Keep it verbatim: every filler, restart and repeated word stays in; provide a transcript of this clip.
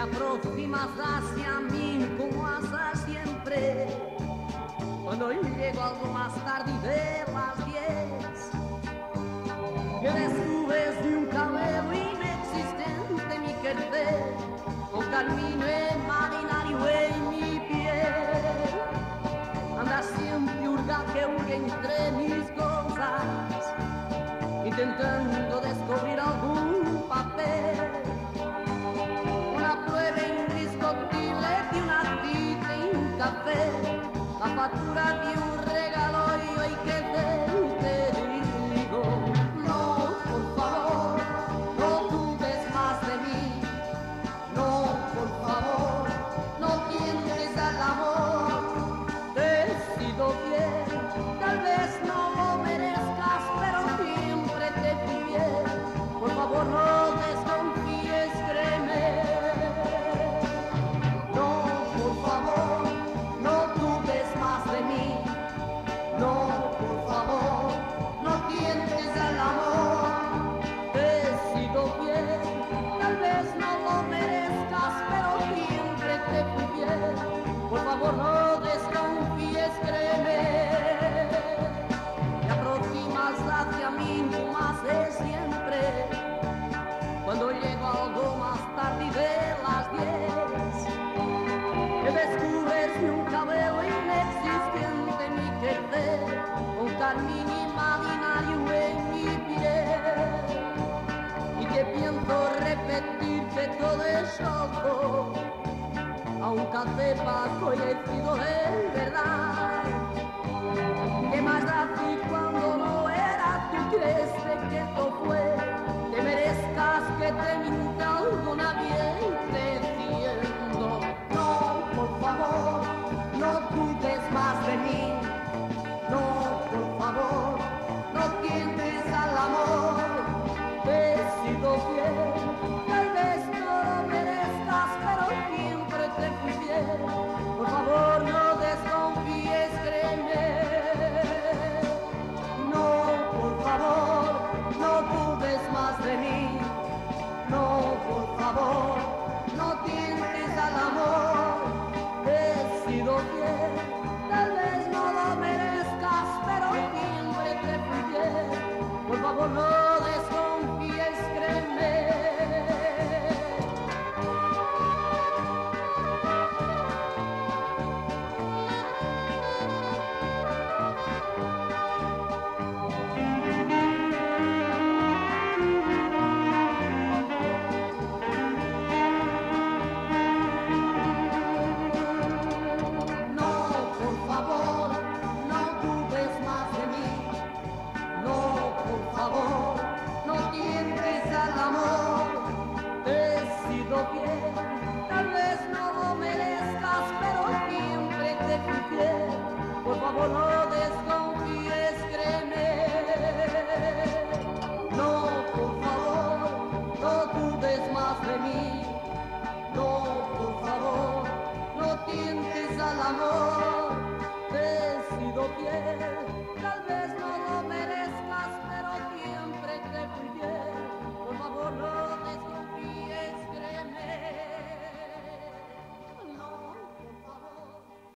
aproximas hacia mí como haces siempre. Cuando llego algo más tarde y de las diez, que descubres de un cabello inexistente mi querer, con camino imaginario en mi piel. Anda siempre hurga que hurga entre mis cosas, intentando descubrir algún papel. Una prueba indiscutible de una cita y un café, la factura de un regalo y hoy que te digo, no, por favor, no dudes más de mí. No, por favor, no tientes al amor. Te he sido fiel, tal vez no lo merezcas, pero siempre te fui fiel. Por favor, no desconfíes, créeme. No, por favor, no dudes más de mí. No, por favor, no tientes al amor. Te he sido fiel, tal vez no lo merezcas, pero siempre te fui fiel. Por favor, no desconfíes, créeme. Te aproximas hacia mí más de siempre. Cuando llego algo más tarde de las diez, que descubres un cabello inexistente en mi querer, un camino imaginario en mi piel. Y que pienso repetir que todo es loco, aunque sepa que he sido de verdad. ¿Qué más da si cuando no era tú crees que esto fue? Te merezcas que te minta alguna vez diciendo, no, por favor, no dudes más de mí. No, por favor, no tientes al amor. Te he sido fiel, tal vez no lo merezcas, pero siempre te fui fiel. Por favor, no desconfíes, créeme. No, por favor, no dudes más de mí. No, por favor, no tientes al amor. Te he sido fiel, tal vez no lo merezcas, pero siempre te fui fiel. Por favor, no desconfíes, créeme. Tal vez no lo merezcas, pero siempre te fui fiel. Por favor, no desconfíes, créeme. No, por favor, no dudes más de mí. No, por favor, no tientes al amor. Te he sido fiel, tal vez no